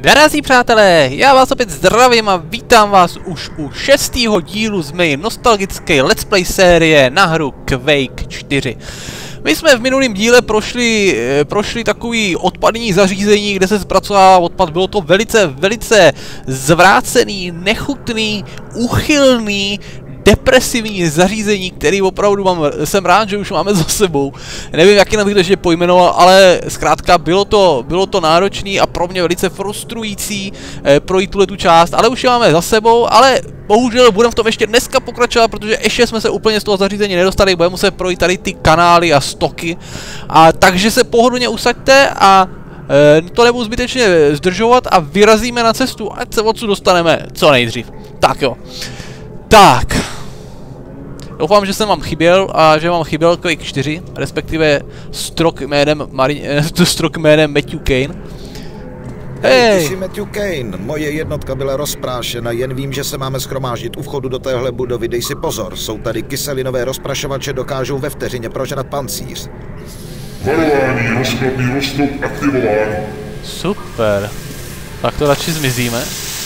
Drazí přátelé, já vás opět zdravím a vítám vás už u 6. dílu z mé nostalgické let's play série na hru Quake 4. My jsme v minulém díle prošli takový odpadní zařízení, kde se zpracovává odpad. Bylo to velice zvrácený, nechutný, úchylný, depresivní zařízení, který opravdu jsem rád, že už máme za sebou. Nevím, jak jinak bych to ještě pojmenoval, ale zkrátka bylo to náročný a pro mě velice frustrující projít tu část, ale už je máme za sebou, ale bohužel budeme v tom ještě dneska pokračovat, protože ještě jsme se úplně z toho zařízení nedostali, budeme muset projít tady ty kanály a stoky, a takže se pohodlně usaďte a to nebudu zbytečně zdržovat a vyrazíme na cestu, ať se odsud dostaneme co nejdřív. Tak jo. Tak. Doufám, že jsem vám chyběl a že vám chyběl Quake 4, respektive strok jménem Matthew Kane. Hej, ty jsi Matthew Kane. Moje jednotka byla rozprášena, jen vím, že se máme shromáždit u vchodu do téhle budovy. Dej si pozor, jsou tady kyselinové rozprašovače, dokážou ve vteřině prožrat pancíř. Varování, rozkladný roztok aktivován. Super. Tak to radši zmizíme.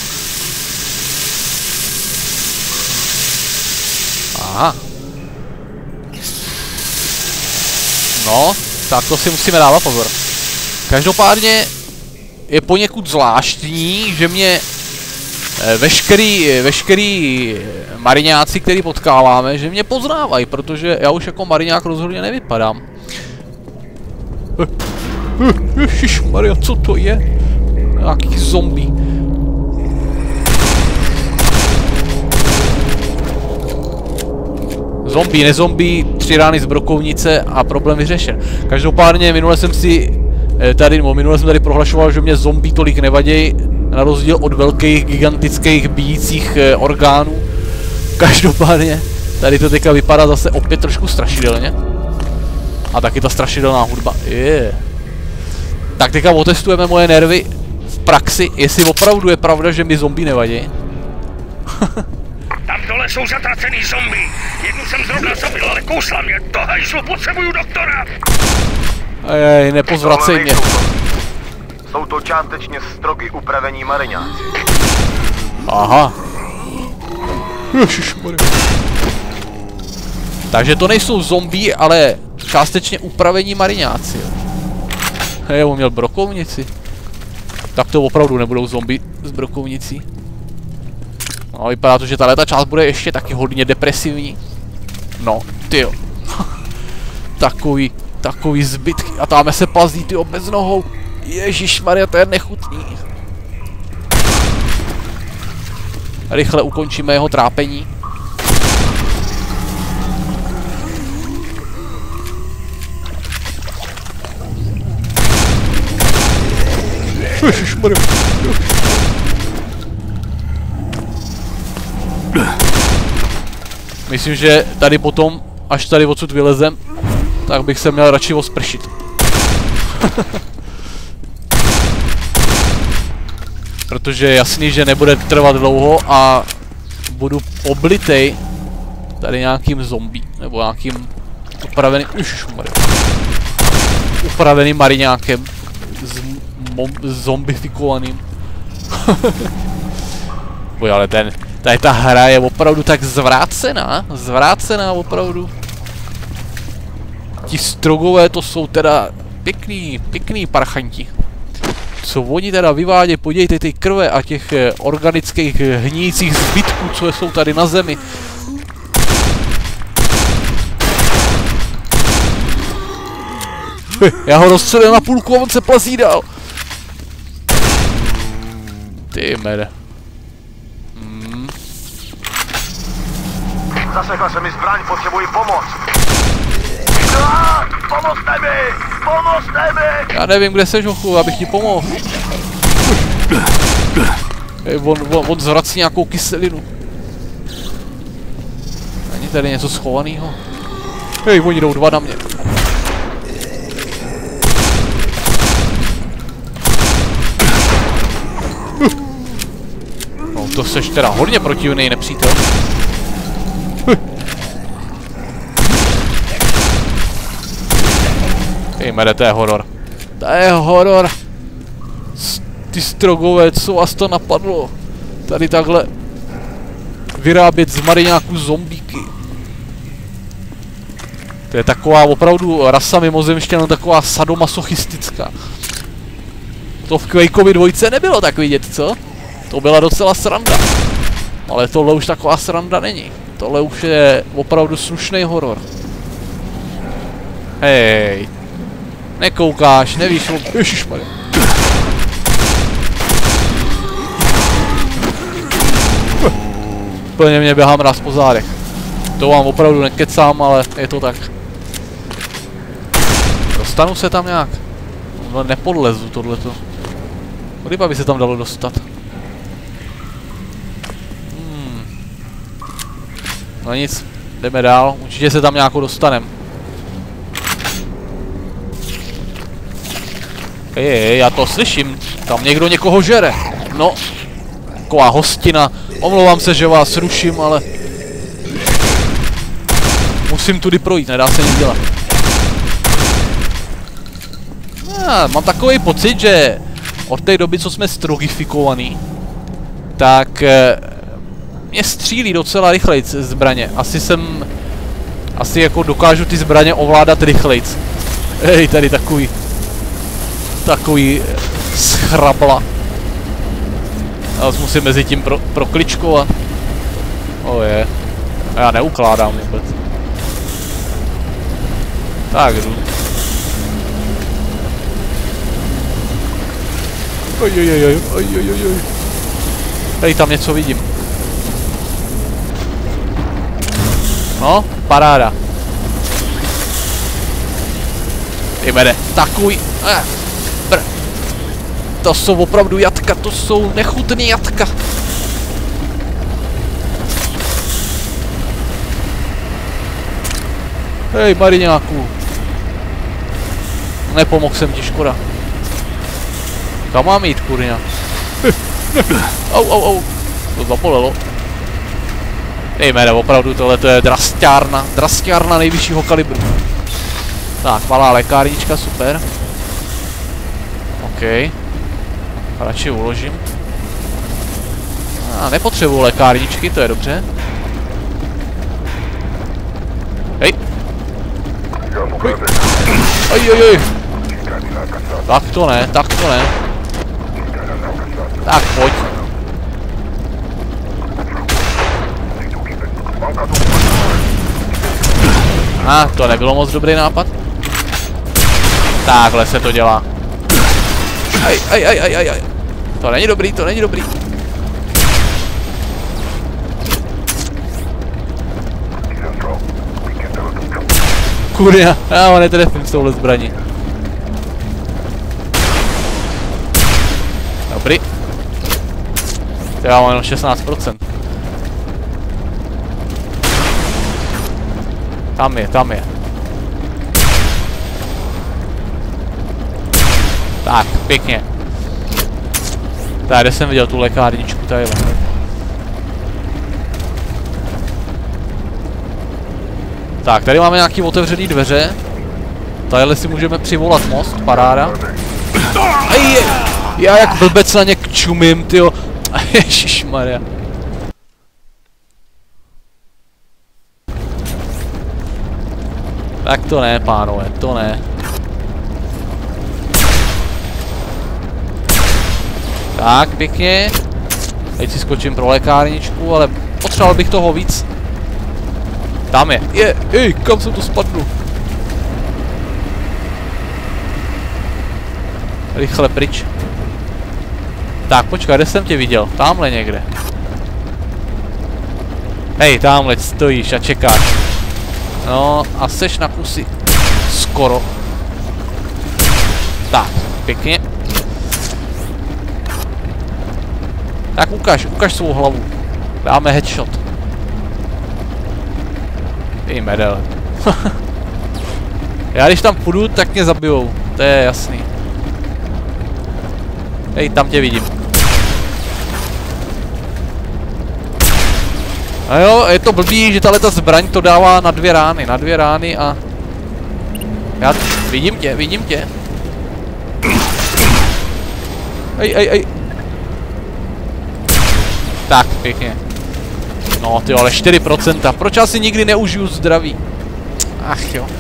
Aha. No, tak to si musíme dávat pozor. Každopádně je poněkud zvláštní, že mě veškerý mariňáci, který potkáváme, že mě poznávají, protože já už jako mariňák rozhodně nevypadám. Ježišmarja, co to je? Nějaký zombie. Zombie, nezombie, 3 rány z brokovnice a problém vyřešen. Každopádně minule jsem tady prohlašoval, že mě zombie tolik nevadějí, na rozdíl od velkých, gigantických, bijících orgánů. Každopádně tady to teďka vypadá zase opět trošku strašidelně. A taky ta strašidelná hudba. Tak teďka otestujeme moje nervy v praxi, jestli opravdu je pravda, že mi zombie nevadí. Tam dole jsou zatracený zombie. Jednu jsem zrovna zabil, ale kousla mě to hajzlo, potřebuju doktora. Ej, nepozvracej mě. Jsou to částečně strogy upravení mariňáci. Aha. Ježišmarja. Takže to nejsou zombie, ale částečně upravení mariňáci. Hej, on měl brokovnici. Tak to opravdu nebudou zombie s brokovnicí. No, vypadá to, že tato část bude ještě taky hodně depresivní. No, tyjo. Takový zbytky. A tam se plazí, tyjo, bez nohou. Ježišmarja, to je nechutný. Rychle ukončíme jeho trápení. Ježišmarja. Myslím, že tady potom, až tady odsud vylezem, tak bych se měl radši ospršit. Protože je jasný, že nebude trvat dlouho a budu oblitej tady nějakým zombie, nebo nějakým upraveným mariňákem zombifikovaným. Boj, ale tady ta hra je opravdu tak zvrácená opravdu. Ti strogové to jsou teda pěkný parchanti. Co oni teda vyvádějí, podívejte ty krve a těch organických hníjících zbytků, co jsou tady na zemi. Já ho rozstřelil na půlku a on se plazí dál. Ty mede. Zasekla se mi zbraň, potřebuji pomoc. Pomozte mi! Já nevím, kde seš, hochu, abych ti pomohl. Hej, on zvrací nějakou kyselinu. Není tady něco schovaného? Hej, oni jdou 2 na mě. No, to seš teda hodně protivný nepřítel. Hej, mede, to je horor. To je horor. ty strogové, co vás to napadlo? Tady takhle vyrábět z mariňáků zombíky. To je taková opravdu rasa mimozemšťanů, taková sadomasochistická. To v Quakeovi 2 nebylo tak vidět, co? To byla docela sranda. Ale tohle už taková sranda není. Tohle už je opravdu slušný horor. Hej. Nekoukáš, nevíš, ježišmarja. Plně mě běhá mráz po zádech. To vám opravdu nekecám, ale je to tak. Dostanu se tam nějak. No, nepodlezu tohleto. Kdyby by se tam dalo dostat. No nic, jdeme dál. Určitě se tam nějakou dostanem. Já to slyším. Tam někdo někoho žere. No. Taková hostina. Omlouvám se, že vás ruším, ale musím tudy projít, nedá se nic dělat. Mám takový pocit, že od té doby, co jsme strogifikovaný, tak mě střílí docela rychlejc zbraně. Asi jako dokážu ty zbraně ovládat rychlejc. Hej, tady takový schrabla. Já musím mezi tím prokličkovat. Je. Já neukládám vůbec. Tak jdu. Tady tam něco vidím. No, paráda. Jdeme, takový. To jsou opravdu jatka, to jsou nechutný jatka. Hej, mariňáku. Nepomohl jsem ti, škoda. Kam mám jít, kurňa? Au. To zabolelo. Jdeme, opravdu tohle to je drastiárna nejvyššího kalibru. Tak, malá lékárnička, super. OK. Radši uložím. Nepotřebuji lékárničky, to je dobře. Hej. Oj. Tak to ne. Tak pojď. To nebylo moc dobrý nápad. Takhle se to dělá. Aj. To není dobrý. Kurňa, já ho netrefím s touhle zbraní. Dobrý. Já mám jenom 16%. Tam je. Tak, pěkně. Tady jsem viděl tu lékárničku, tady. Tak, tady máme nějaký otevřený dveře. Tadyhle si můžeme přivolat most, paráda. Já jak blbec na ně čumím, tyjo. Ježišmarja. Tak to ne, pánové, to ne. Tak, pěkně. Teď si skočím pro lékárničku, ale potřeboval bych toho víc. Tam je. Ej, kam jsem to spadnu? Rychle pryč. Tak, počkej, kde jsem tě viděl? Támhle někde. Hej, támhle stojíš a čekáš. No, a seš na kusy. Skoro. Tak, pěkně. Tak ukaž svou hlavu. Dáme headshot. Ty medel. Já když tam půjdu, tak mě zabijou. To je jasný. Hej, tam tě vidím. A jo, je to blbý, že tahleta zbraň to dává na dvě rány a... Já vidím tě. Ej. Tak, pěkně. No ty ale 4%. Proč já si nikdy neužiju zdraví? Ach jo.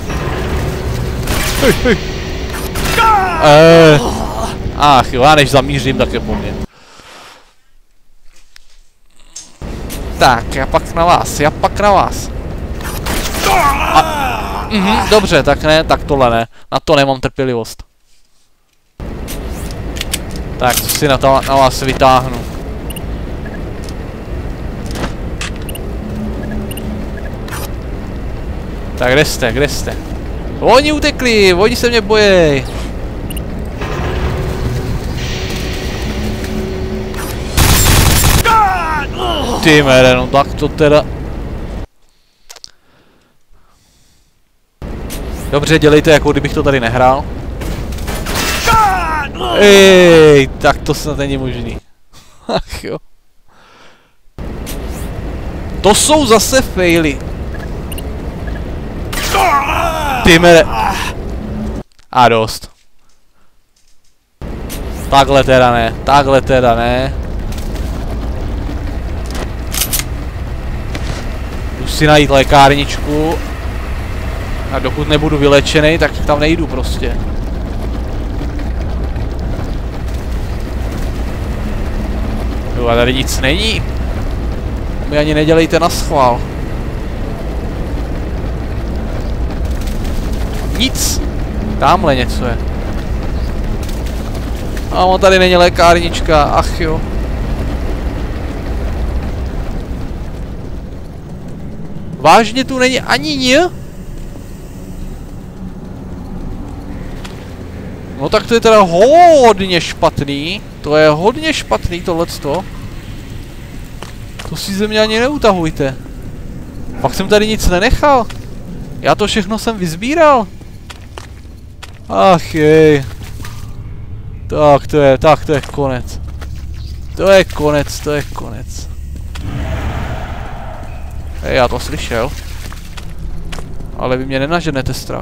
Ach jo, já než zamířím, tak je po mně. Tak, já pak na vás. Dobře, tak ne, tak tohle ne. Na to nemám trpělivost. Tak, co si na vás vytáhnu. Tak, kde jste? Oni utekli, oni se mě bojí. Ty mere, no tak to teda... Dobře, dělejte, jako kdybych to tady nehrál. Ej, tak to snad není možný. Ach jo. To jsou zase faily. Ty mere. A dost. Takhle teda ne. Jdu si najít lékárničku. A dokud nebudu vylečený, tak tam nejdu prostě. Jo, a tady nic není. Mi ani nedělejte na schvál. Nic. Tamhle něco je. A on tady není lékárnička, ach jo. Vážně tu není ani ní? No tak to je teda hodně špatný. To je hodně špatný tohleto. To si ze mě ani neutahujte. Pak jsem tady nic nenechal. Já to všechno jsem vyzbíral. Ach jej. Tak to je konec. To je konec. Hej, já to slyšel. Ale vy mě nenaženete strach.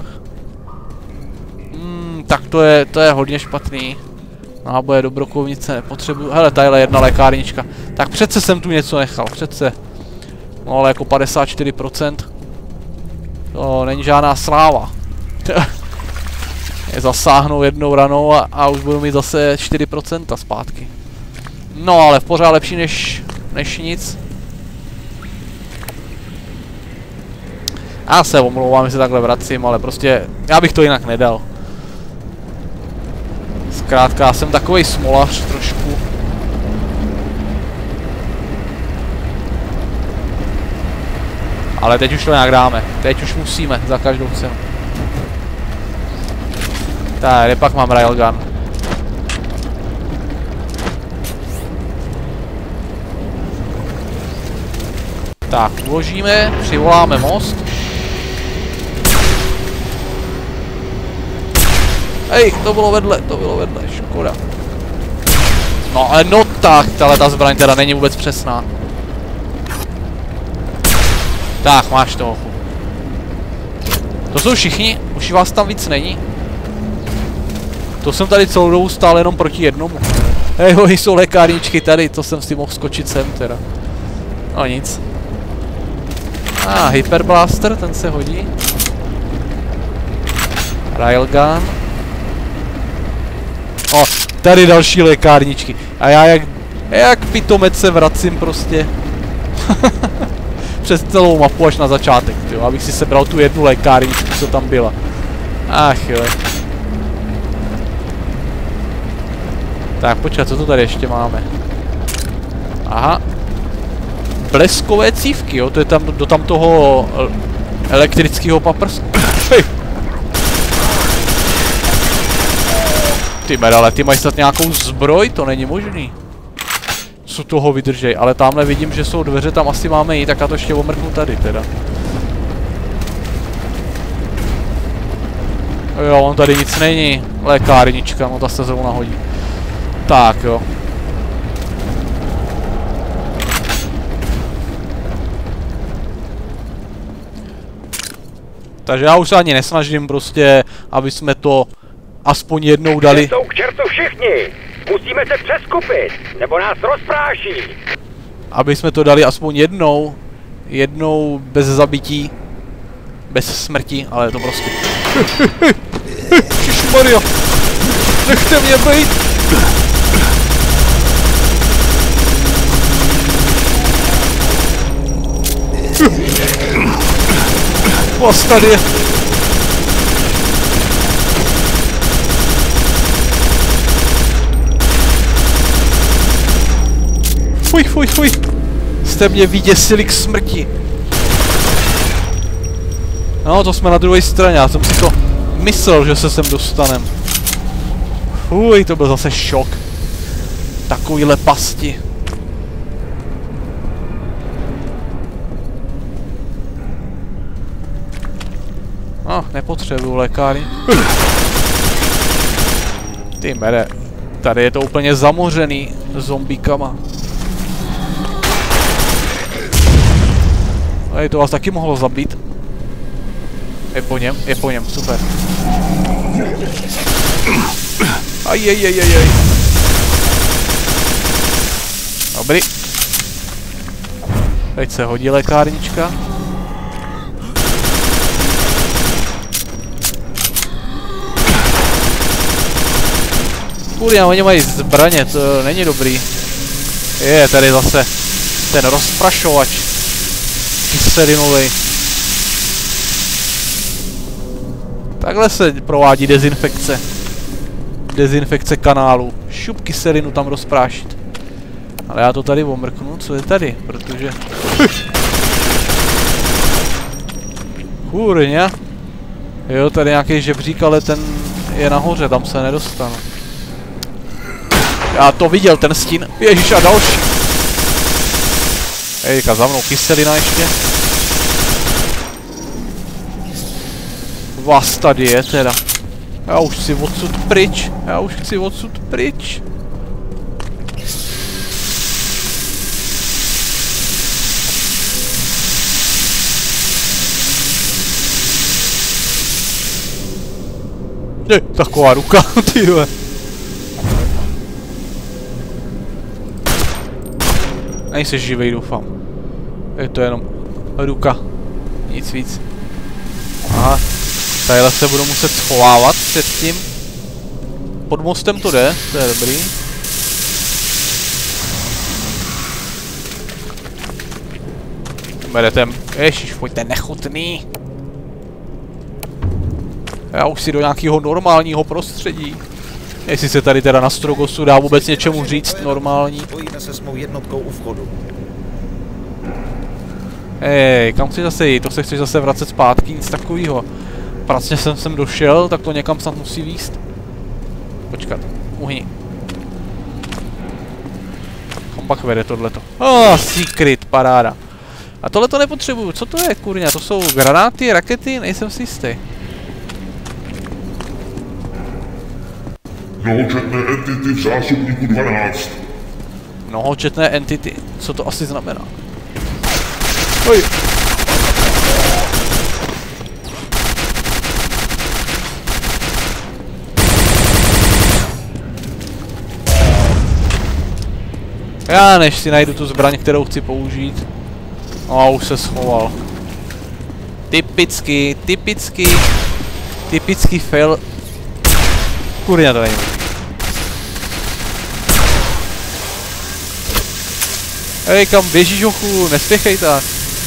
Tak to je hodně špatný. Náboje do brokovnice nepotřebuju. Hele, tadyhle jedna lékárnička. Tak přece jsem tu něco nechal, přece. No ale jako 54%. To není žádná sláva. Je zasáhnou jednou ranou a už budu mít zase 4% zpátky. No ale pořád lepší než nic. Já se omlouvám, že se takhle vracím, ale prostě já bych to jinak nedal. Zkrátka, já jsem takovej smolař trošku. Ale teď už to nějak dáme. Teď už musíme, za každou cenu. Tak, kde pak mám railgun? Tak, uložíme, přivoláme most. Hej, to bylo vedle, škoda. No ale no tak, ta zbraň teda není vůbec přesná. Tak, máš to. To jsou všichni, už vás tam víc není. To jsem tady celou dobu stál jenom proti jednomu. Hej, jsou lékárničky tady, to jsem si mohl skočit sem teda. No nic. Hyperblaster, ten se hodí. Railgun. O, tady další lékárničky. A já jak pitomec se vracím prostě. Přes celou mapu až na začátek, jo, abych si sebral tu jednu lékárničku, co tam byla. Ach jo. Tak počkat, co tu tady ještě máme? Aha. Bleskové cívky, jo, to je tam do tam toho elektrického paprsku. Ty medale, ty mají snad nějakou zbroj, to není možný. Co toho vydržej, ale tamhle vidím, že jsou dveře, tam asi máme jít, tak já to ještě omrknu tady teda. Jo, on tady nic není. Lékárnička, no ta se zrovna hodí. Tak jo. Takže já už se ani nesnažím prostě, aby jsme to aspoň jednou dali. Jsou k čertu všichni! Musíme se přeskupit, nebo nás rozpráší. Aby jsme to dali aspoň jednou bez zabití, bez smrti, ale je to prostě... Ježišmarja, nechte mě bejt! Vás tady je. Fuj. Jste mě vyděsili k smrti. No, to jsme na druhé straně, já jsem si to myslel, že se sem dostanem. Fuj, to byl zase šok. Takovýhle pasti. No, nepotřebuju lékárny. Ty mere, tady je to úplně zamořený zombíkama. A to vás taky mohlo zabít. Je po něm, super. Ajajajajaj. Dobrý. Teď se hodí lékárnička. Kurňa, oni mají zbraně, to není dobrý. Je tady zase ten rozprašovač. Kyselinovej. Takhle se provádí dezinfekce. Dezinfekce kanálu. Šup kyselinu tam rozprášit. Ale já to tady omrknu, co je tady, protože... Kurňa. Jo, tady nějaký žebřík, ale ten je nahoře, tam se nedostanu. Já to viděl, ten stín. Ježiš, a další. Ejka, za mnou kyselina ještě. Vás tady je teda. Já už chci odsud pryč. Taková ruka, tyhle. Nejsi živej, doufám. Je to jenom ruka. Nic víc. Aha. Tadyhle se budu muset schovávat před tím. Pod mostem to jde, to je dobrý. Berete, ježiš, pojďte, nechutný. Já už si do nějakého normálního prostředí. Jestli se tady teda na Strogosu dá vůbec něčemu říct normální. Spojíme se s mou jednotkou u vchodu. Hej, kam chceš zase jít? To se chceš zase vracet zpátky, nic takového. Pracně jsem sem došel, tak to někam snad musí výst. Počkat, uhni. Kam pak vede tohleto? Secret, paráda. A tohleto nepotřebuju, co to je, kurňa? To jsou granáty, rakety, nejsem si jistý. Mnohočetné entity v zásobníku 12. Mnohočetné entity, co to asi znamená? Oj. Já než si najdu tu zbraň, kterou chci použít. No, už se schoval. Typický fail. Kurňa, to není. Hej, kam běžíš, hochu, nespěchej tak.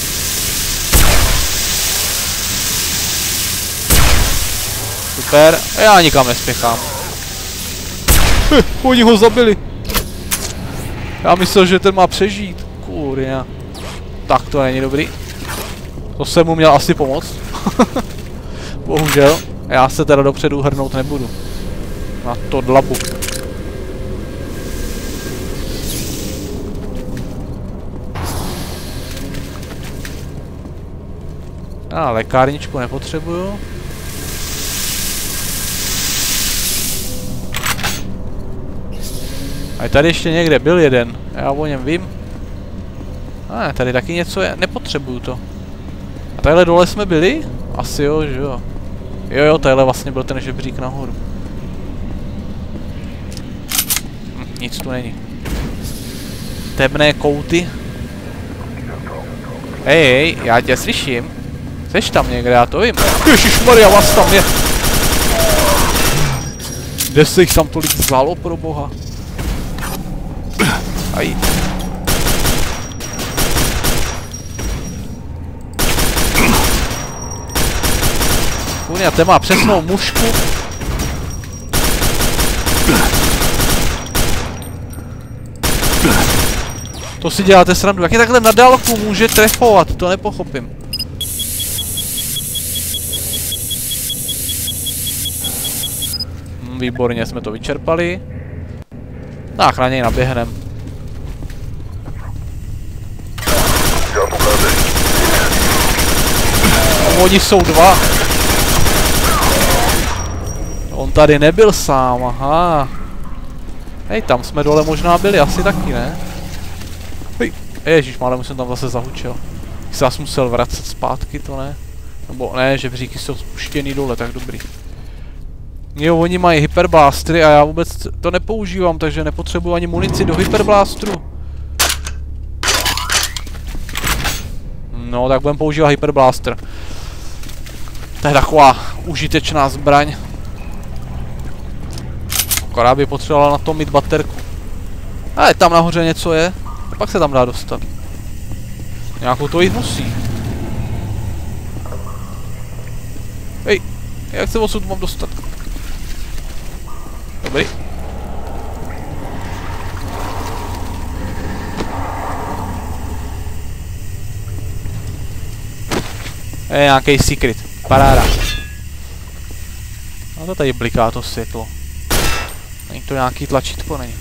Super, já nikam nespěchám. Oni ho zabili. Já myslel, že ten má přežít. Kurňa. Tak to není dobrý. To jsem mu měl asi pomoct. Bohužel. Já se teda dopředu hrnout nebudu. Na to dlabu. A lékárničku nepotřebuju. A tady ještě někde byl jeden. Já o něm vím. A tady taky něco je. Nepotřebuju to. A tadyhle dole jsme byli? Asi jo, že jo. Jo, tadyhle vlastně byl ten žebřík nahoru. Nic tu není. Temné kouty. Hej, já tě slyším. Jseš tam někde, já to vím. Ježišmarja, vás tam je. Kde se jich tam tolik vzalo, pro boha? Aj. Kurňa, ten má přesnou mušku. To si děláte srandu. Jak je takhle na dálku může trefovat? To nepochopím. Výborně, jsme to vyčerpali. Tak, na něj naběhnem. Oni jsou dva. On tady nebyl sám, aha. Hej, tam jsme dole možná byli, asi taky, ne? Hej, ježišmarja, musím tam zase zahučil. Když se vás musel vracet zpátky, to ne? Nebo ne, že vříky jsou spuštěný dole, tak dobrý. Jo, oni mají hyperblástry a já vůbec to nepoužívám, takže nepotřebuji ani munici do hyperblástru. No, tak budeme používat hyperblástr. To je taková užitečná zbraň. Akorát by potřebovala na to mít baterku. Ale tam nahoře něco je, a pak se tam dá dostat. Nějakou to jít musí. Hej, jak se odsud mám dostat? Dobrý. Je nějaký secret. Paráda. No to tady bliká to světlo. Není to nějaký tlačítko, není.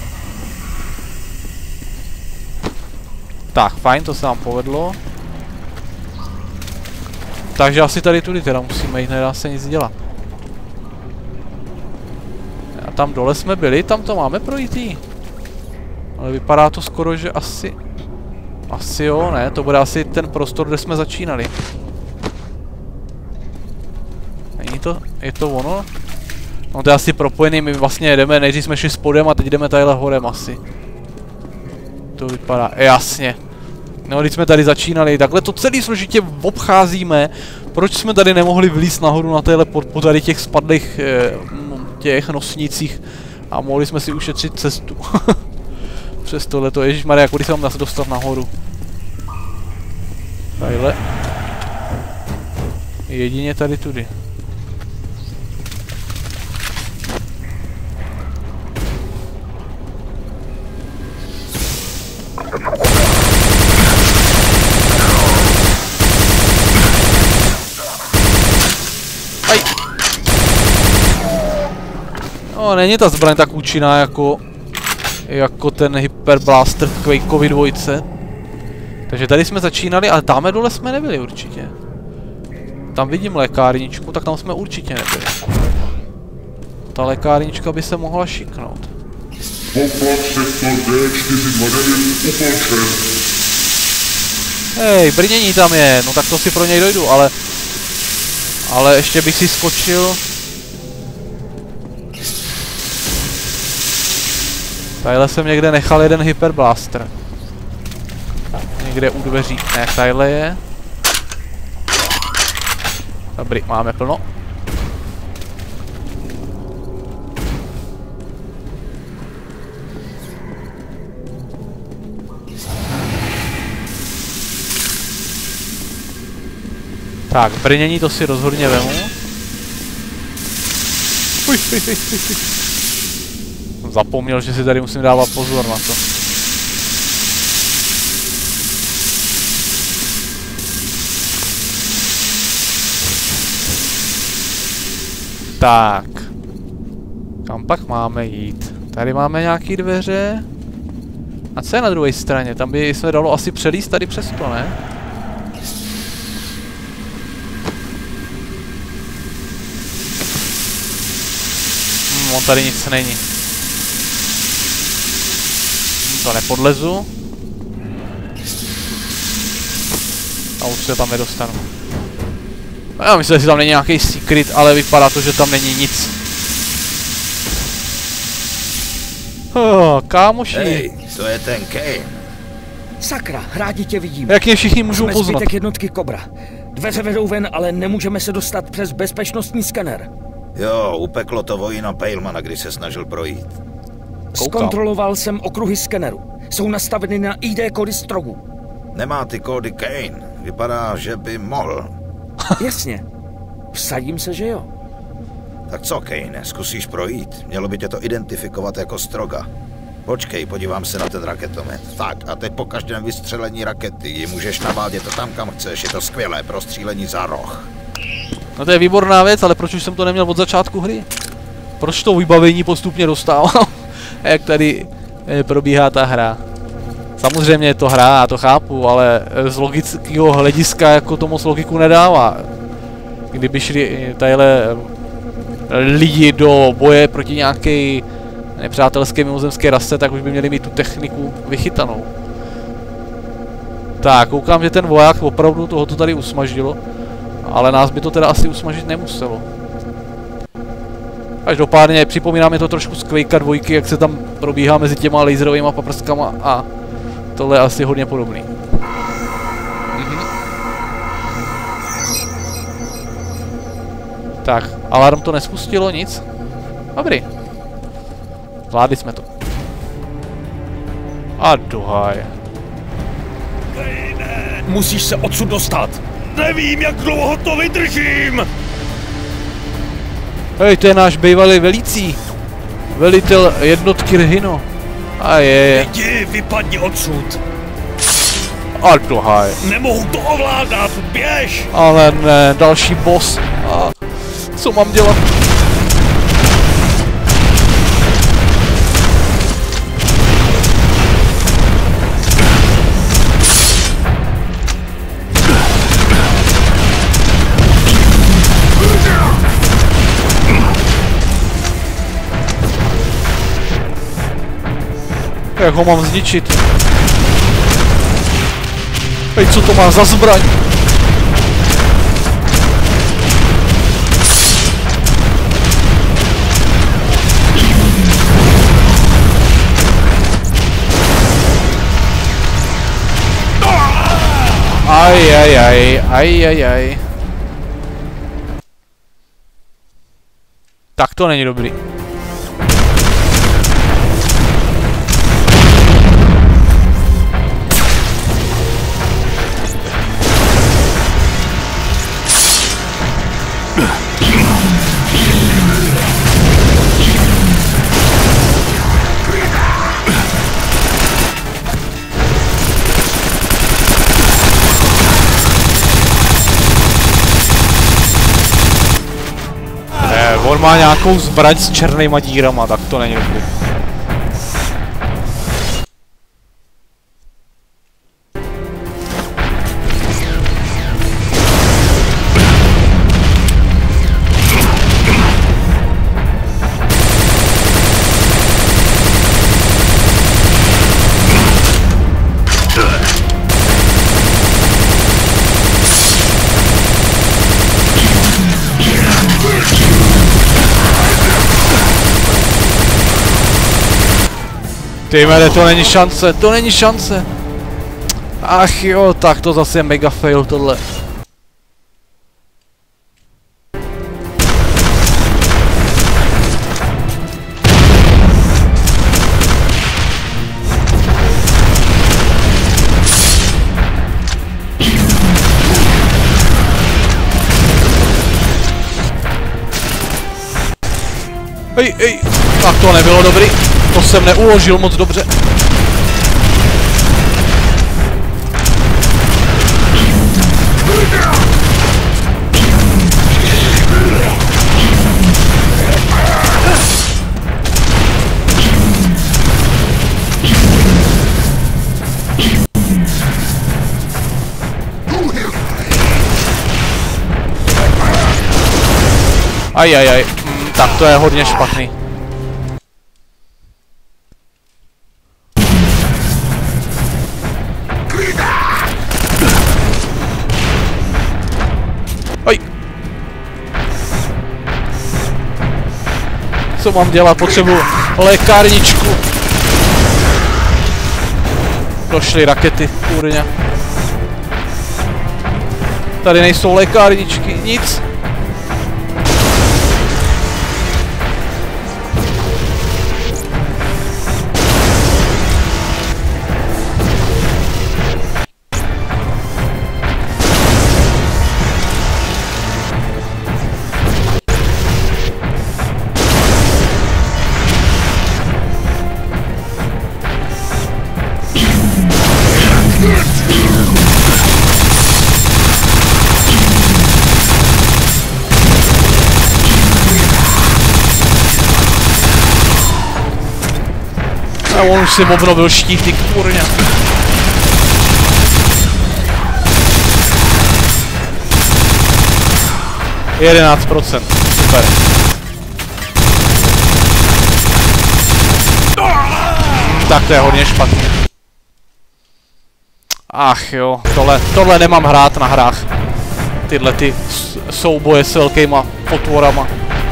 Tak, fajn, to se nám povedlo. Takže asi tady tudy teda musíme jít, nedá se nic dělat. A tam dole jsme byli, tam to máme projít. Ale vypadá to skoro, že asi... Asi jo, ne, to bude asi ten prostor, kde jsme začínali. Není to, je to ono? No to je asi propojený, my vlastně jedeme, nejdřív jsme šli spodem a teď jdeme tadyhle horem asi. To vypadá, jasně. No, když jsme tady začínali, takhle to celý složitě obcházíme. Proč jsme tady nemohli vylízt nahoru na téhle po tady těch spadlých těch nosnicích a mohli jsme si ušetřit cestu. Přes tohleto, ježišmarja, kudy se mám zase dostat nahoru? Tadyhle. Jedině tady tudy. No, není ta zbraň tak účinná jako ten hyperblaster v Quakeovi 2. Takže tady jsme začínali, ale tam dole jsme nebyli určitě. Tam vidím lékárničku, tak tam jsme určitě nebyli. Ta lékárnička by se mohla šiknout. Hej, brnění tam je, no tak to si pro něj dojdu, ale ještě bych si skočil. Tadyhle jsem někde nechal jeden hyperblaster. Někde u dveří. Ne, tadyhle je. Dobrý, máme plno. Tak, brnění to si rozhodně vemu. Zapomněl, že si tady musím dávat pozor na to. Tak. Kam pak máme jít? Tady máme nějaký dveře. A co je na druhé straně? Tam by se dalo asi přelíst tady přes to, ne? On tady nic není. To nepodlezu. A už se tam nedostanu. Já myslím, že tam není nějaký secret, ale vypadá to, že tam není nic. Jo, kámoši. Hej, to je ten Kane. Sakra, rádi tě vidím. Jak mě všichni můžou Jsme poznat? zbytek jednotky Cobra. Dveře vedou ven, ale nemůžeme se dostat přes bezpečnostní skener. Jo, upeklo to vojína Palemana, když se snažil projít. Zkontroloval jsem okruhy skeneru. Jsou nastaveny na ID kódy Strogu. Nemá ty kódy Kane. Vypadá, že by mohl. Jasně. Vsadím se, že jo. Tak co, Kane, zkusíš projít? Mělo by tě to identifikovat jako Stroga. Počkej, podívám se na ten raketomet. Tak, a teď po každém vystřelení rakety ji můžeš navádět to tam, kam chceš. Je to skvělé pro střílení za roh. No to je výborná věc, ale proč už jsem to neměl od začátku hry? Proč to vybavení postupně dostával? Jak tady probíhá ta hra? Samozřejmě je to hra, já to chápu, ale z logického hlediska jako to moc logiku nedává. Kdyby šli tadyhle lidi do boje proti nějaké nepřátelské mimozemské rase, tak už by měli mít tu techniku vychytanou. Tak, koukám, že ten voják opravdu tohoto tady usmažilo, ale nás by to teda asi usmažit nemuselo. Každopádně připomíná mi to trošku z Quakea 2, jak se tam probíhá mezi těma laserovými paprskama a tohle je asi hodně podobný. Tak, alarm to nespustilo, nic? Dobrý. Zvládli jsme to. A dohaj. Musíš se odsud dostat. Nevím, jak dlouho to vydržím! Hej, to je náš bývalý velící. Velitel jednotky Rhino. A je. Jdi, vypadni odsud. A dohaj. Nemohu to ovládat, běž! Ale ne, další boss. A co mám dělat? Jak ho mám zničit? Hej, co to má za zbraň? Aj. Tak to není dobrý. On má nějakou zbraň s černýma dírama, tak to není dobrý. Ty mele, to není šance, Ach jo, tak to zase je mega fail tohle. Ej, tak to nebylo dobrý. To jsem neuložil moc dobře. Aj. Tak to je hodně špatný. Oj. Co mám dělat? Potřebuji lékárničku. Došly rakety, kurňa. Tady nejsou lékárničky, nic. A on už si obnovil štíty, kurňa. %, super. Tak to je hodně špatně. Ach jo, tohle nemám hrát na hrách. Tyhle ty souboje s velkýma potvorama.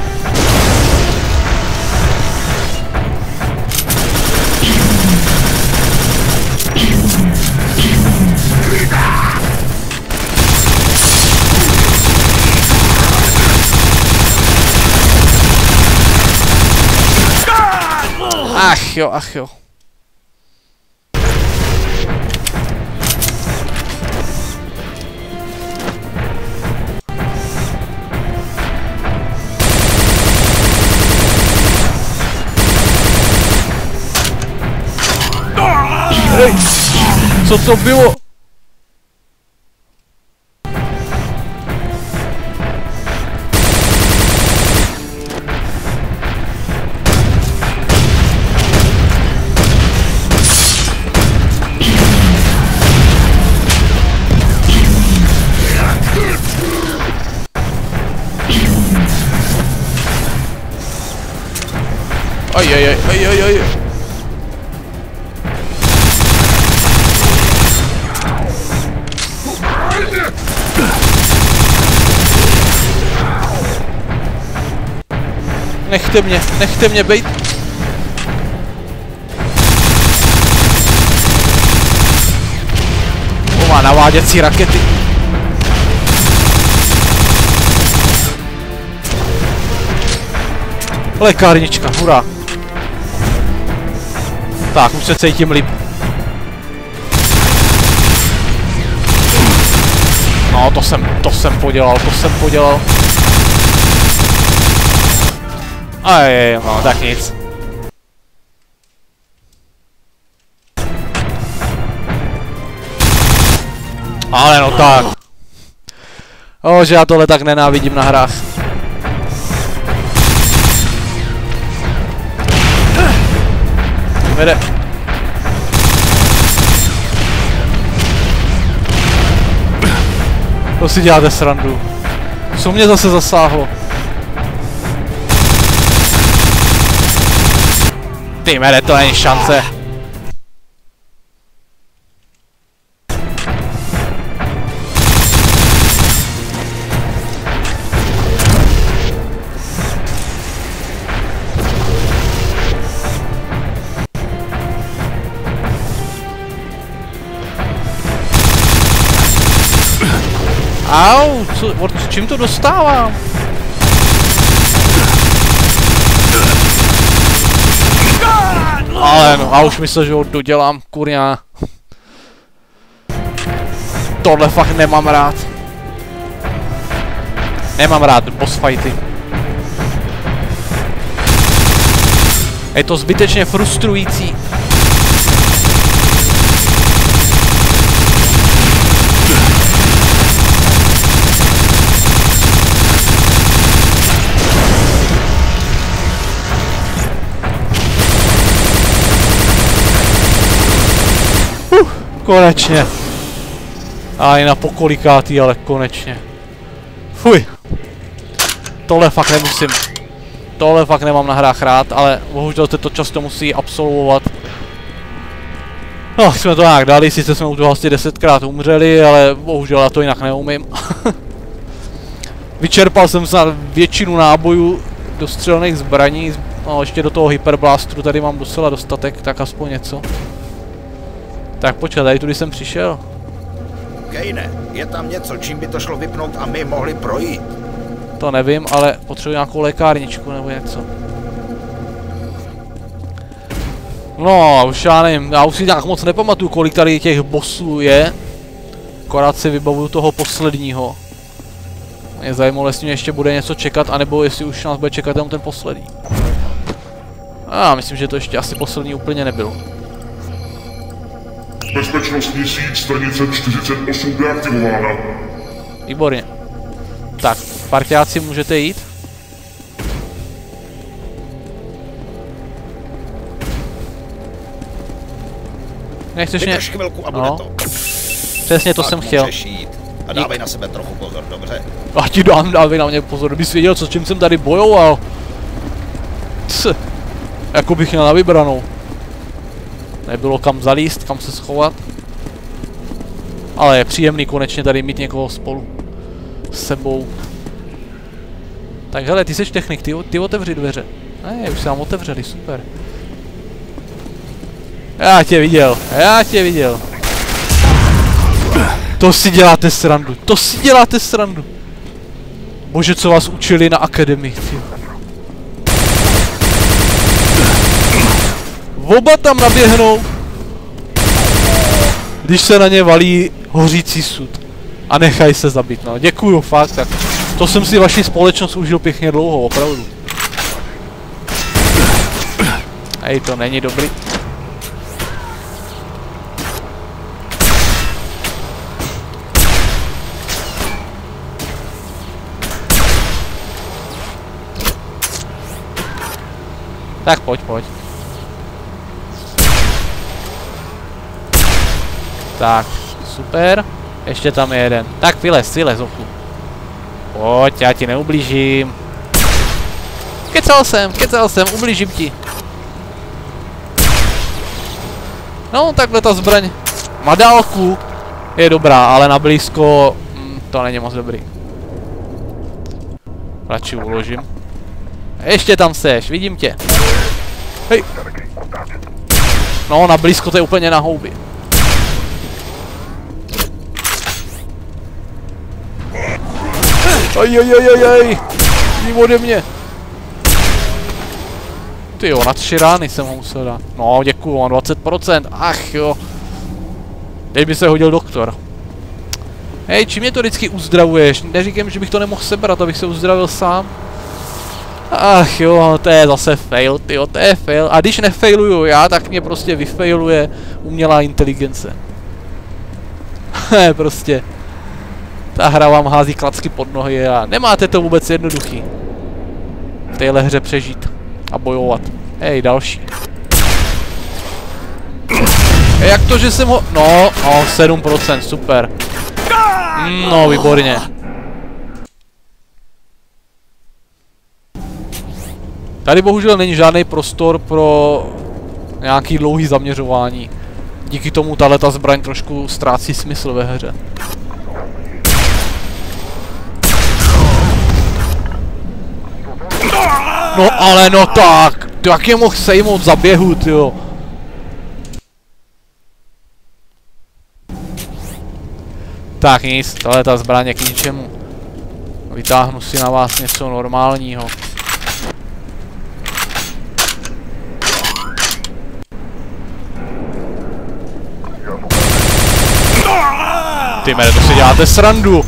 Ach jo, ach jo. Hej, co to bylo? Aj. Nechte mě bejt. O, má naváděcí rakety. Lékárnička, hurá. Tak, už se cítím líp. No, to jsem podělal. Aj, no, tak nic. Ale no tak. O, že já tohle tak nenávidím na hrách. Vede. To si děláte srandu. Co mě zase zasáhlo? Ty mede, to není šance. Au, čím to dostávám? Ale no, a už myslel, že ho dodělám, kurňa. Tohle fakt nemám rád. Nemám rád boss fighty. Je to zbytečně frustrující. Konečně. A i na pokolikátý, ale konečně. Fuj. Tohle fakt nemusím. Tohle fakt nemám na hrách rád, ale bohužel se to často musí absolvovat. No, jsme to nějak dali, sice jsme u toho asi 10krát umřeli, ale bohužel já to jinak neumím. Vyčerpal jsem snad většinu nábojů do střelných zbraní, no ještě do toho hyperblástru tady mám docela dostatek, tak aspoň něco. Tak počkej, tady tudy jsem přišel. Kane, je tam něco, čím by to šlo vypnout a my mohli projít? To nevím, ale potřebuji nějakou lékárničku nebo něco. No, už já nevím, já už si nějak moc nepamatuju, kolik tady těch bossů je. Akorát si vybavuju toho posledního. Mě zajímalo, jestli mě ještě bude něco čekat, anebo jestli už nás bude čekat jenom ten poslední. Myslím, že to ještě asi poslední úplně nebyl. Bezpečnostní síť stanice 48 deaktivována. Výborně. Tak, parťáci, můžete jít? Nechceš mě... chvilku a bude to. Přesně to jsem chtěl. A dávej na sebe trochu pozor, dobře? A ti dávej na mě pozor, kdybys věděl, s čím jsem tady bojoval. Jako bych měl na vybranou. Nebylo kam zalíst, kam se schovat. Ale je příjemný konečně tady mít někoho spolu. S sebou. Tak hele, ty seš technik, ty otevři dveře. Ne, už se nám otevřeli, super. Já tě viděl. To si děláte srandu, Bože, co vás učili na akademii, ty. Oba tam naběhnou, když se na ně valí hořící sud. A nechají se zabít, no. Děkuju, fakt, tak. To jsem si vaši společnost užil pěkně dlouho, opravdu. Hej, to není dobrý. Tak pojď. Tak, super. Ještě tam je jeden. Tak vylez, ochu. Pojď, já ti neublížím. Kecal jsem, ublížím ti. No, takhle ta zbraň na dálku je dobrá, ale na blízko to není moc dobrý. Radši uložím. Ještě tam seš, vidím tě. Hej. No, na blízko to je úplně na houby. Ajajajajaj. Jdi ode mě. Tyjo, na 3 rány jsem ho musel dát. No, děkuju, mám 20%. Ach jo. Teď by se hodil doktor. Hej, čím mě to vždycky uzdravuješ? Neříkám, že bych to nemohl sebrat, abych se uzdravil sám. Ach jo, to je zase fail, tyjo, to je fail. A když nefailuju já, tak mě prostě vyfailuje umělá inteligence. Prostě. Ta hra vám hází klacky pod nohy a nemáte to vůbec jednoduchý. V téhle hře přežít a bojovat. Hej, další. Jak to, že jsem ho... No, 7%, super. No, výborně. Tady bohužel není žádný prostor pro nějaký dlouhý zaměřování. Díky tomu tahleta zbraň trošku ztrácí smysl ve hře. No ale no tak, jak je mohl sejmout za běhu, tyjo. Tak nic, tahleta zbraň je k ničemu. Vytáhnu si na vás něco normálního. Ty mene, to si děláte srandu.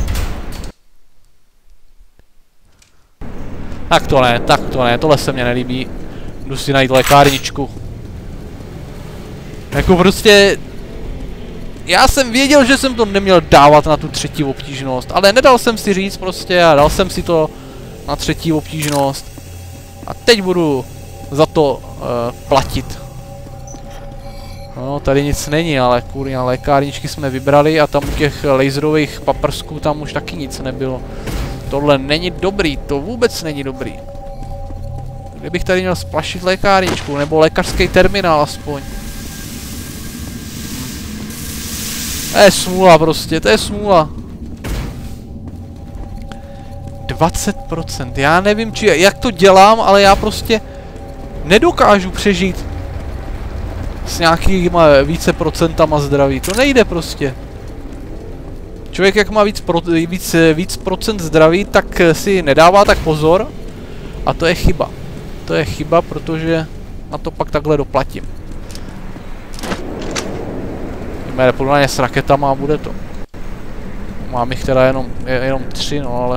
Tak to ne, tohle se mně nelíbí. Jdu si najít lékárničku. Jako prostě... Já jsem věděl, že jsem to neměl dávat na tu 3. obtížnost, ale nedal jsem si říct prostě a dal jsem si to na 3. obtížnost. A teď budu za to platit. No, tady nic není, ale kurňa, lékárničky jsme vybrali a tam u těch laserových paprsků tam už taky nic nebylo. Tohle není dobrý, to vůbec není dobrý. Kdybych tady měl splašit lékárničku, nebo lékařský terminál aspoň. To je smůla prostě, to je smůla. 20%, já nevím, jak to dělám, ale já prostě nedokážu přežít s nějakýma více procentama zdraví. To nejde prostě. Člověk, jak má víc procent zdraví, tak si nedává tak pozor. A to je chyba. To je chyba, protože na to pak takhle doplatím. Jdeme podle s raketama a bude to. Mám jich teda jenom 3, no ale...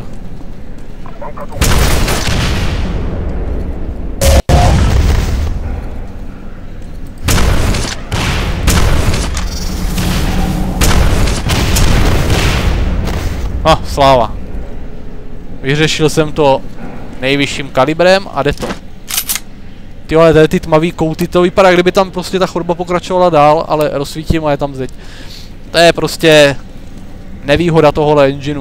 Sláva. Vyřešil jsem to nejvyšším kalibrem a jde to. Tyhle, tady ty tmavý kouty, to vypadá, kdyby tam prostě ta chodba pokračovala dál, ale rozsvítím a je tam zeď. To je prostě nevýhoda tohohle engineu.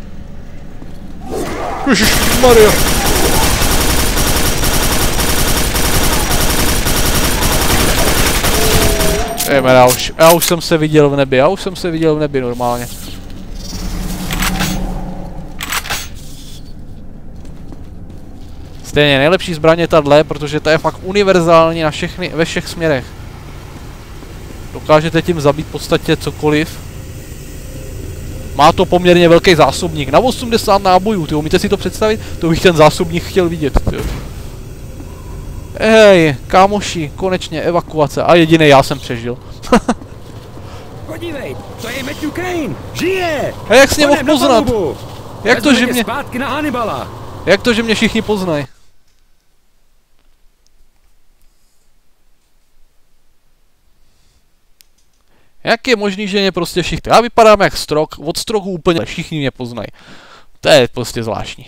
Ježišmarja. Já už jsem se viděl v nebi, normálně. Stejně nejlepší zbraně tahle, protože ta je fakt univerzální na ve všech směrech. Dokážete tím zabít v podstatě cokoliv. Má to poměrně velký zásobník, na 80 nábojů, ty umíte si to představit? To bych ten zásobník chtěl vidět, tyjo. Hej, kámoši, konečně evakuace, a jediný já jsem přežil. Podívej, to je Matthew Kane, žije! A jak jsi mě mohl poznat? Jak to, že mě... zpátky na Hannibala. Jak to, že mě všichni poznají? Jak je možný, že mě prostě všichni... Já vypadám jak strok, od stroku úplně všichni mě poznají. To je prostě zvláštní.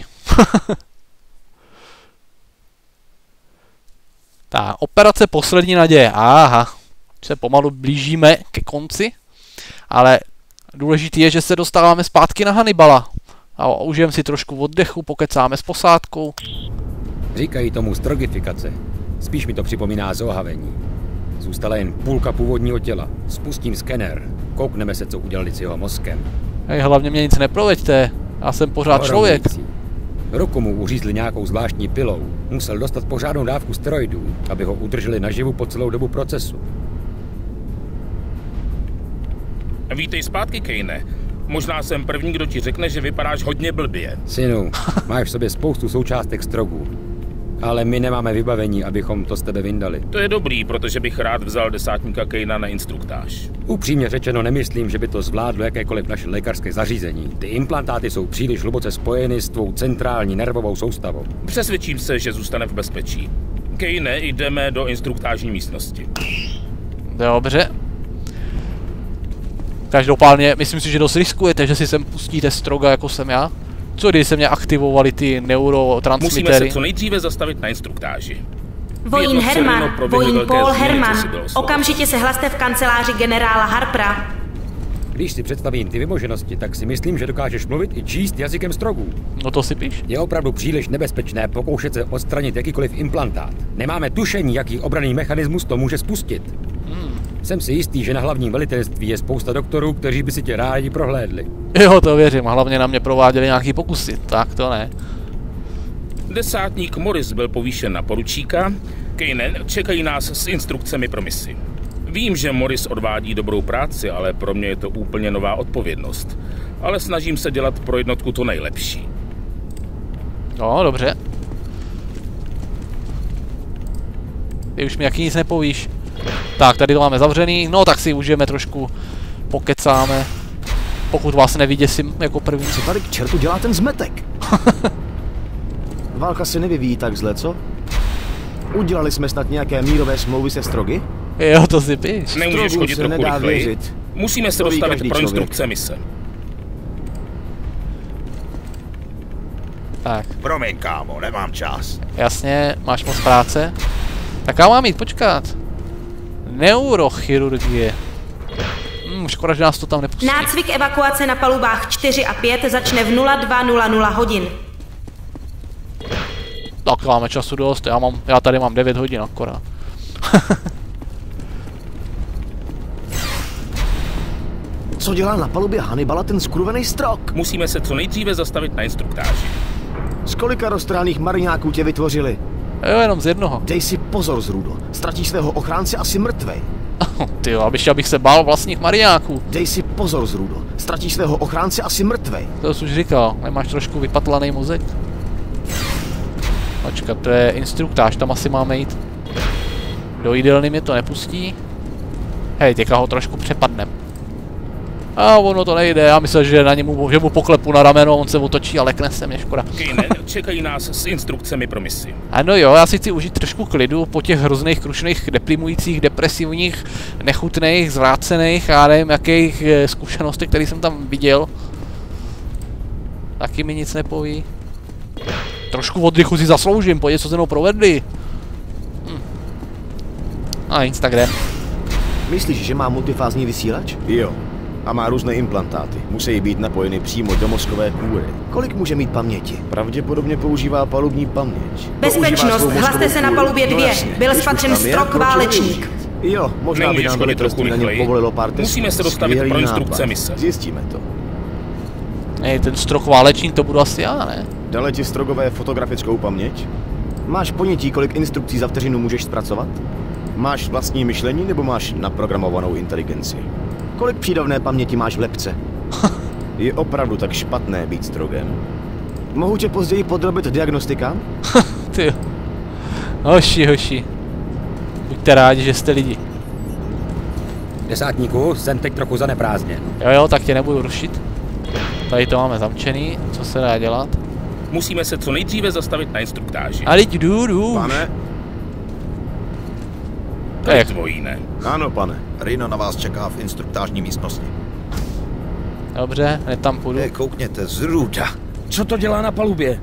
Tak, operace Poslední naděje. Aha, se pomalu blížíme ke konci. Ale důležitý je, že se dostáváme zpátky na Hannibala. A užijeme si trošku oddechu, pokecáme s posádkou. Říkají tomu strogifikace. Spíš mi to připomíná zohavení. Zůstala jen půlka původního těla. Spustím skener. Koukneme se, co udělali s jeho mozkem. Hej, hlavně mě nic neproveďte. Já jsem pořád člověk. Ruku mu uřízli nějakou zvláštní pilou. Musel dostat pořádnou dávku steroidů, aby ho udrželi naživu po celou dobu procesu. Vítej zpátky, Kane. Možná jsem první, kdo ti řekne, že vypadáš hodně blbě. Synu, máš v sobě spoustu součástek strogů. Ale my nemáme vybavení, abychom to z tebe vyndali. To je dobrý, protože bych rád vzal desátníka Kanea na instruktáž. Upřímně řečeno, nemyslím, že by to zvládlo jakékoliv naše lékařské zařízení. Ty implantáty jsou příliš hluboce spojeny s tvou centrální nervovou soustavou. Přesvědčím se, že zůstane v bezpečí. Kane, jdeme do instruktážní místnosti. Dobře. Každopádně, myslím si, že dost riskujete, že si sem pustíte stroga, jako jsem já. Co když se mě aktivovali ty neurotransmitery? Musíme se co nejdříve zastavit na instruktáži. Vojín Herman, vojín Paul Herman, okamžitě se hlaste v kanceláři generála Harpera. Když si představím ty vymoženosti, tak si myslím, že dokážeš mluvit i číst jazykem strogů. No to si píš. Je opravdu příliš nebezpečné pokoušet se odstranit jakýkoliv implantát. Nemáme tušení, jaký obranný mechanismus to může spustit. Jsem si jistý, že na hlavním velitelství je spousta doktorů, kteří by si tě rádi prohlédli. Jo, to věřím, a hlavně na mě prováděli nějaký pokusy, tak to ne. Desátník Morris byl povýšen na poručíka. Kane, čekají nás s instrukcemi pro misi. Vím, že Morris odvádí dobrou práci, ale pro mě je to úplně nová odpovědnost. Ale snažím se dělat pro jednotku to nejlepší. No, dobře. Ty už mi jaký nic nepovíš. Tak, tady to máme zavřený, no tak si užijeme trošku, pokecáme. Pokud vás nevyděsím jako první. Co tady k čertu dělá ten zmetek? Válka se nevyvíjí tak zle, co? Udělali jsme snad nějaké mírové smlouvy se strogy? Jo, to si píš. Nemůžeš chodit trochu rychleji? Musíme se dostavit pro instrukce mise. Tak. Promiň, kámo, nemám čas. Jasně, máš moc práce. Tak já mám jít, počkat. Neurochirurgie. Škoda, že nás to tam nepustí. Nácvik evakuace na palubách 4 a 5 začne v 02:00 hodin. Tak máme času dost, já tady mám 9 hodin akorát. Co dělá na palubě Hannibala ten skurvený strok? Musíme se co nejdříve zastavit na instruktáži. Z kolika roztrhaných mariňáků tě vytvořili? Jo, jenom z jednoho. Dej si pozor, Zrudo. Ztratíš svého ochránce, asi mrtvej. Tyjo, abych se bál vlastních mariáků. Dej si pozor, Zrudo. Ztratíš svého ochránce, asi mrtvej. To jsi už říkal, nemáš trošku vypatlaný mozek? Počkat, to je instruktáž, tam asi máme jít. Do jídelny mě to nepustí. Hej, teďka ho trošku přepadnem. A ono to nejde, já myslím, že na němu, že mu poklepu na rameno, on se otočí a lekne se, mě škoda. Kane, čekají nás s instrukcemi pro misi. Ano jo, já si chci užít trošku klidu po těch hrozných, krušných, deprimujících, depresivních, nechutných, zvrácených a nevím jakých zkušenostech, které jsem tam viděl. Taky mi nic nepoví. Trošku oddychu si zasloužím, pojď, co se mnou provedli. A Instagram. Myslíš, že má multifázní vysílač? Jo. A má různé implantáty. Musí být napojeny přímo do mozkové kůry. Kolik může mít paměti? Pravděpodobně používá palubní paměť. Bezpečnost, hlaste se na palubě 2. Byl spatřen strok válečník. Jo, možná by nám velitelství na něm povolilo pár testů. Musíme se dostavit pro instrukce mise. Zjistíme to. Hej, ten strok válečník, to budu asi já, ne? Dali ti strogové fotografickou paměť? Máš ponětí, kolik instrukcí za vteřinu můžeš zpracovat? Máš vlastní myšlení nebo máš naprogramovanou inteligenci? Kolik přídavné paměti máš v lebce? Je opravdu tak špatné být strogem? Mohu tě později podrobit diagnostikám? Ty. Hoši. Buďte rádi, že jste lidi. Desátníku, jsem teď trochu zaneprázdněn. Jo, tak tě nebudu rušit. Tady to máme zamčený, co se dá dělat? Musíme se co nejdříve zastavit na instruktáži. A teď jdu. Pane? To je tvojí, ne? Ano, pane. Rino na vás čeká v instruktážní místnosti. Dobře, hned tam půjdu. Koukněte, Zruda. Co to dělá na palubě?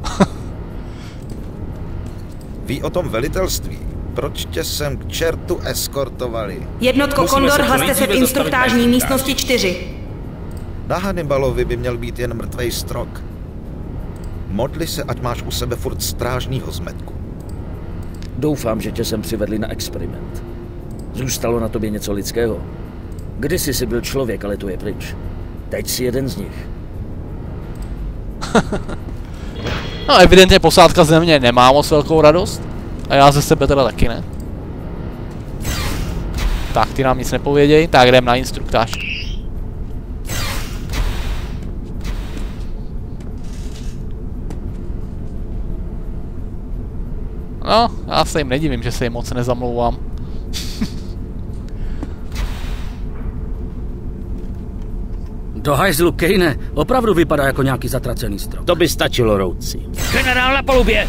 Ví o tom velitelství. Proč tě sem k čertu eskortovali? Jednotko Kondor, hlaste se v instruktážní místnosti 4. Na Hannibalovi by měl být jen mrtvej strok. Modli se, ať máš u sebe furt strážnýho zmetku. Doufám, že tě sem přivedli na experiment. Zůstalo na tobě něco lidského. Kdysi jsi byl člověk, ale to je pryč. Teď jsi jeden z nich. No evidentně posádka ze mě nemá moc velkou radost. A já ze sebe teda taky ne. Tak, ty nám nic nepověděj, tak jdem na instruktáž. No, já se jim nedivím, že se jim moc nezamlouvám. Do hajzlu, Kane, opravdu vypadá jako nějaký zatracený strop. To by stačilo, rouci. Generál na palubě!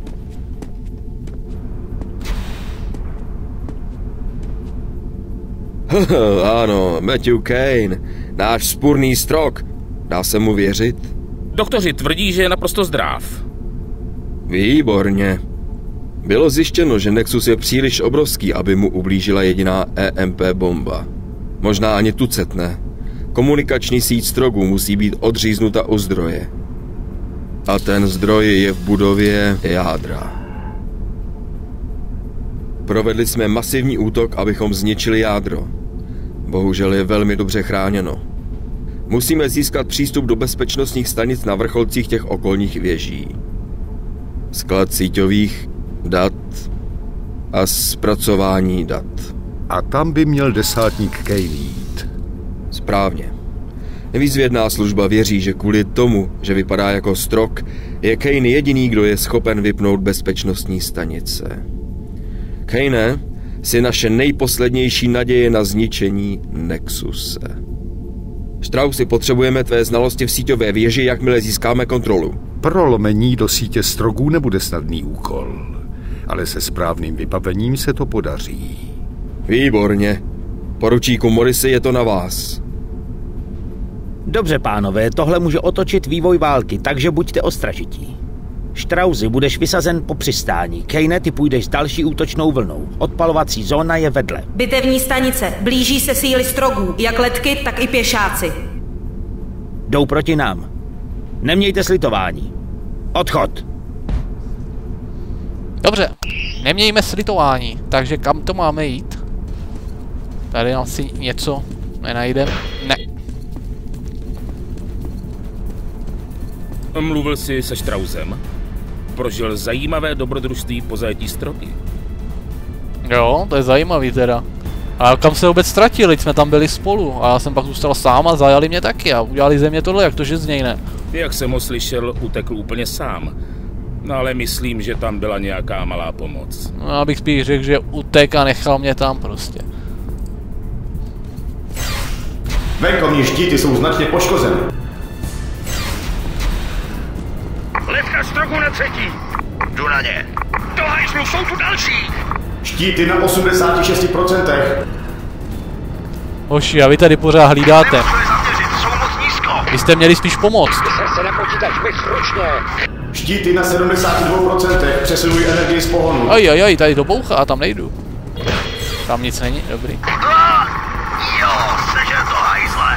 Ano, Matthew Kane, náš vzpůrný strok. Dá se mu věřit? Doktoři tvrdí, že je naprosto zdrav. Výborně. Bylo zjištěno, že Nexus je příliš obrovský, aby mu ublížila jediná EMP bomba. Možná ani tucet ne. Komunikační síť strogů musí být odříznuta u zdroje. A ten zdroj je v budově jádra. Provedli jsme masivní útok, abychom zničili jádro. Bohužel je velmi dobře chráněno. Musíme získat přístup do bezpečnostních stanic na vrcholcích těch okolních věží. Sklad síťových dat a zpracování dat. A tam by měl desátník Kane jít. Správně. Výzvědná služba věří, že kvůli tomu, že vypadá jako strok, je Kane jediný, kdo je schopen vypnout bezpečnostní stanice. Kane, jsi naše nejposlednější naděje na zničení Nexuse. Straussy, potřebujeme tvé znalosti v síťové věži, jakmile získáme kontrolu. Prolomení do sítě strogů nebude snadný úkol, ale se správným vybavením se to podaří. Výborně. Poručíku Morrisi, je to na vás. Dobře, pánové, tohle může otočit vývoj války, takže buďte ostražití. Straussy, budeš vysazen po přistání. Kane, ty půjdeš s další útočnou vlnou. Odpalovací zóna je vedle. Bitevní stanice. Blíží se síly strogů, jak letky, tak i pěšáci. Jdou proti nám. Nemějte slitování. Odchod. Dobře, nemějme slitování, takže kam to máme jít? Tady asi něco nenajdeme. Ne. Mluvil jsi se Straussem? Prožil zajímavé dobrodružství po zajetí stroky. Jo, to je zajímavý teda. A kam se vůbec ztratili, jsme tam byli spolu a já jsem pak zůstal sám a zajali mě taky a udělali ze mě tohle, jak to, že z něj ne. Jak jsem ho slyšel, utekl úplně sám. No ale myslím, že tam byla nějaká malá pomoc. No já bych spíš řekl, že utek a nechal mě tam prostě. Venkovní štíty jsou značně poškozeny. Letka stroku na 3. Jdu na ně. Do hajzlu, jsou tu další. Štíty na 86%. Hoši, a vy tady pořád hlídáte. Vy jste měli spíš pomoct. Se na počítač bezručně. Štíty na 72%. Přesunuj energii z pohonu. Ajajaj, tady to bouchá a tam nejdu. Tam nic není, dobrý. Jo, sežer to hajzle.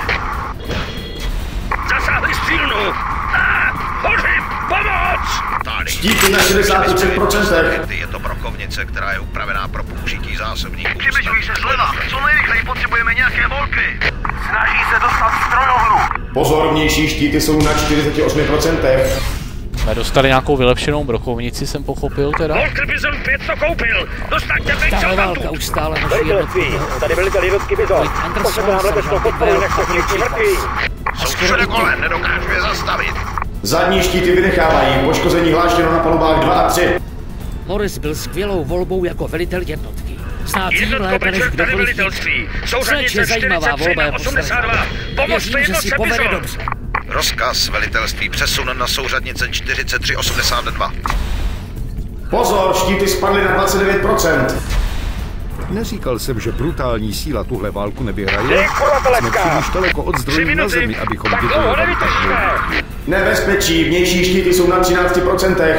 Zasáhli střílnu. Hořím, pomoc! Tady. Štíty na 63%. Je to brokovnice, která je upravená pro použití zásobníků. Přibližují se zleva. Co nejrychleji potřebujeme nějaké volky. Snaží se dostat strojohru. Pozor, vnější štíty jsou na 48%. Jsme dostali nějakou vylepšenou brokovnici, jsem pochopil teda. Volker Bizon 5 to koupil. Dostaňte pryč Tahle válka už stále naší jednotky. Tady velitel jednotky Bizon. Pošlete nám leteckou podporu, nech se všichni mrtví. Jsou všude kolem, nedokážu je zastavit. Zadní štíty vynechávají. Poškození hláštěno na palubách 2 a 3. Morris byl skvělou volbou jako velitel jednotky. Snad jí lépe než kdokoliv jiný. Sleče zajímavá volba je posledná. Věřím, že si povede dobře. Rozkaz velitelství přesun na souřadnice 4382. Pozor, štíty spadly na 29%. Neříkal jsem, že brutální síla tuhle válku nevyhraje. Jsme příliš daleko od zdrojů na zemi, abychom vybojovali tak dlouho. Nebezpečí, vnější štíty jsou na 13%.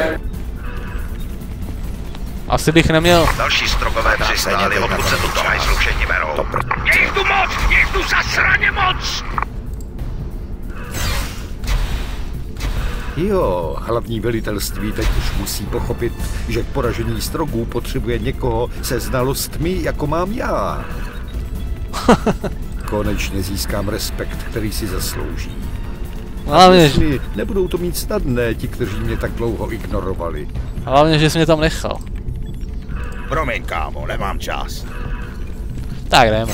Asi bych neměl. Další strokové přistály, odkud se tuto hajzlu všichni berou. Je jich tu moc! Je jich tu zasraně moc! Jo, hlavní velitelství teď už musí pochopit, že k poražení strogů potřebuje někoho se znalostmi, jako mám já. Konečně získám respekt, který si zaslouží. Hlavně, nebudou to mít snadné, ti, kteří mě tak dlouho ignorovali. Hlavně, že jsi mě tam nechal. Promiň, kámo, nemám čas. Tak jdeme.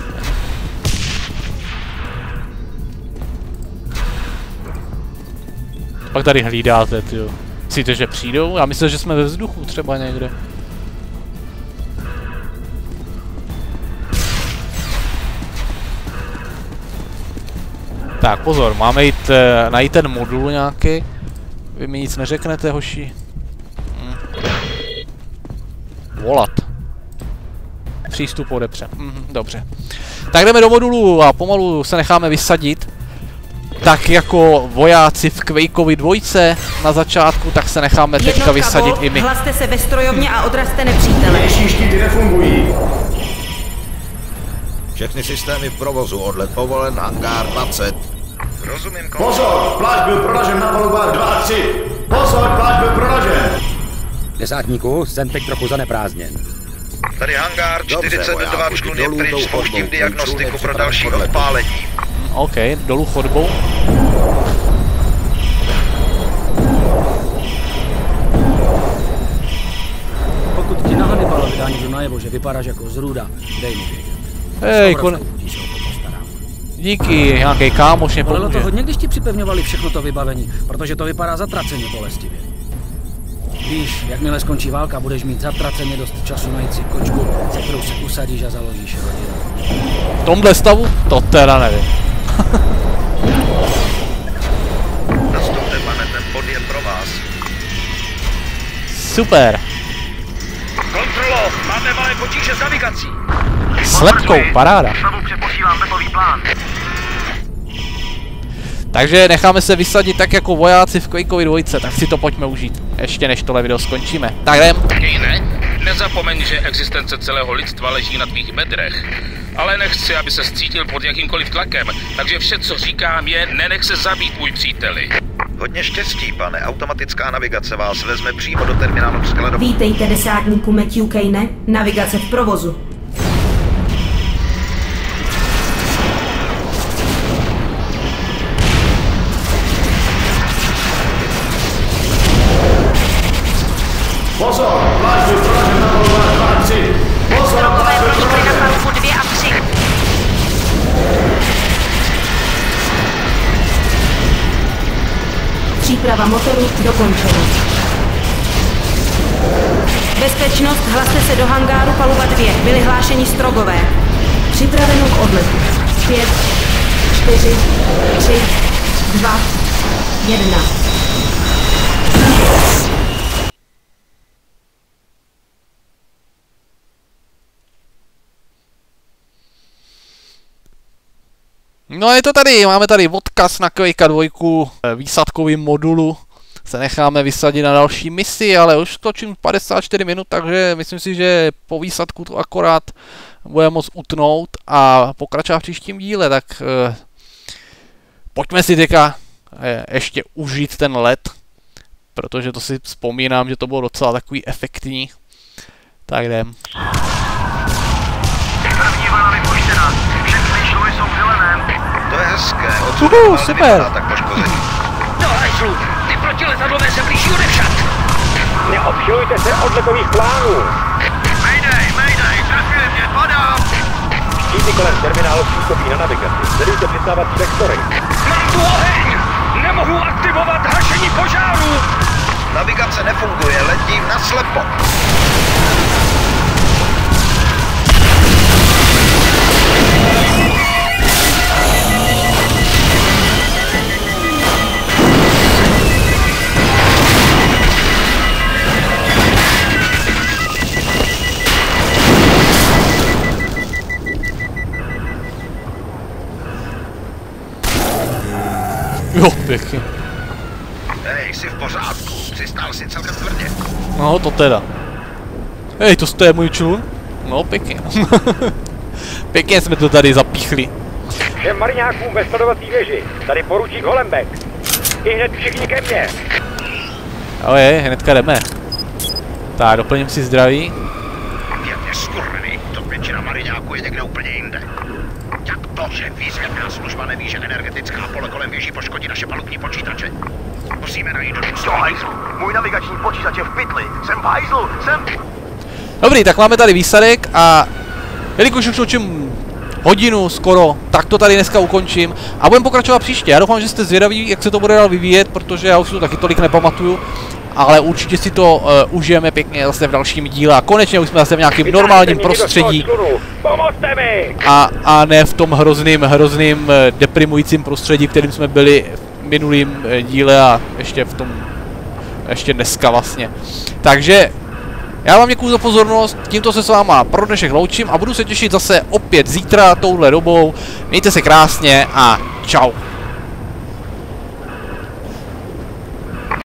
Pak tady hlídáte, tyjo. Myslíte, že přijdou? Já myslím, že jsme ve vzduchu třeba někde. Tak pozor, máme jít najít ten modul nějaký. Vy mi nic neřeknete, hoši. Volat. Přístup odepře. Dobře. Tak jdeme do modulu a pomalu se necháme vysadit. Tak jako vojáci v Quakeovi 2 na začátku, tak se necháme teďka vysadit i my. Hlaste se ve strojovně a odrazte nepřítele. Vnější štíty nefungují. Všechny systémy v provozu, odlet povolen, hangár 20. Rozumím, Pozor, plášť byl proražen na palubách 2 a 3. Pozor, plášť byl proražen. Desátníku, jsem teď trochu zaneprázdněn. Tady hangár 42 člun je pryč, spouštím diagnostiku pro další odpálení. OK, dolů chodbou. Pokud ti na Hannibalovi dá někdo najevo, že vypadáš jako zrůda, dej mi vědět. Hej, díky, nějaký kámoš mě Bolelo to pomůže. hodně, když ti připevňovali všechno to vybavení, protože to vypadá zatraceně bolestivě. Víš, jakmile skončí válka, budeš mít zatraceně dost času najít si kočku, se kterou se usadíš a založíš rodinu. V tomhle stavu? To teda nevím. Nastupte, pane, ten bod je pro vás. Super. Kontrolo, máme malé potíže s navigací. S lepkou, paráda. Slavu přeposílám wetový plán. Takže necháme se vysadit tak jako vojáci v Quakeovi 2, tak si to pojďme užít. Ještě než tohle video skončíme. Tak jdem. Kejne, nezapomeň, že existence celého lidstva leží na tvých bedrech. Ale nechci, aby se cítil pod jakýmkoliv tlakem, takže vše, co říkám, je nenech se zabít, můj příteli. Hodně štěstí, pane. Automatická navigace vás vezme přímo do terminálu skladovny. Vítejte, desátníku Matthew Kane, navigace v provozu. Pozor, plášť byl proražen na palubách 2 a 3. Pozor, plášť byl proražen. Příprava motoru dokončena. Bezpečnost, hlaste se do hangáru paluba 2. Byli hlášeni Strogové. Připraveno k odletu. 5, 4, 3, 2, 1. No je to tady, máme tady odkaz na Quake 2, výsadkovým modulu. Se necháme vysadit na další misi, ale už skočím 54 minut, takže myslím si, že po výsadku to akorát bude moct utnout a pokračovat v příštím díle, tak pojďme si teďka ještě užít ten let, protože to si vzpomínám, že to bylo docela takový efektní. Tak jdem. První vlna vypuštěna. Všechny šluhy jsou v zeleném. To je hezké. Super. Tak poškození. Do hajzlu! Ty protilezadlové se blíží odevšat! Neobšilujte se odletových plánů! Mayday, trefili mě, padám! Štíty kolem terminálu působí na navigaci. Sledujte přistávat sektory. Mám tu oheň! Nemohu aktivovat hašení požáru! Navigace nefunguje, letím naslepo. Jo, pěkně. Hej, jsi v pořádku, přistál si celkem tvrdě. No, to teda. Hej, to je můj člun? No, pěkně. Pěkně jsme to tady zapíchli. Všem mariňákům ve sledovací věži. Tady poručík Holembek. I hned všichni ke mně. Ahoj, hnedka jdeme. Tak, doplním si zdraví. Pěkně skurvený, to většina mariňáků je někde úplně jinde. Jak to, že výzvědná služba neví, že energetická pole kolem věží poškodí naše palubní počítače? Musíme najít do hajzlu, můj navigační počítač je v pytli. Jsem v hajzlu, jsem... Dobrý, tak máme tady výsadek a jelikož už učím hodinu skoro, tak to tady dneska ukončím a budeme pokračovat příště. Já doufám, že jste zvědaví, jak se to bude dál vyvíjet, protože já už to taky tolik nepamatuju, ale určitě si to užijeme pěkně zase v dalším díle a konečně už jsme zase v nějakém normálním prostředí a ne v tom hrozným deprimujícím prostředí, kterým jsme byli v minulým díle a ještě dneska vlastně. Takže já vám děkuju za pozornost, tímto se s váma pro dnešek loučím a budu se těšit zase opět zítra touhle dobou. Mějte se krásně a čau.